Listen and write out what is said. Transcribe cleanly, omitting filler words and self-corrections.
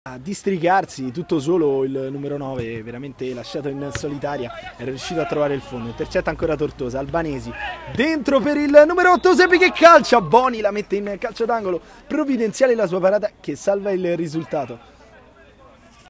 A districarsi tutto solo il numero 9, veramente lasciato in solitaria, è riuscito a trovare il fondo. Intercetta ancora Tortosa, Albanesi dentro per il numero 8 Sepi che calcia, Boni la mette in calcio d'angolo, provvidenziale la sua parata che salva il risultato.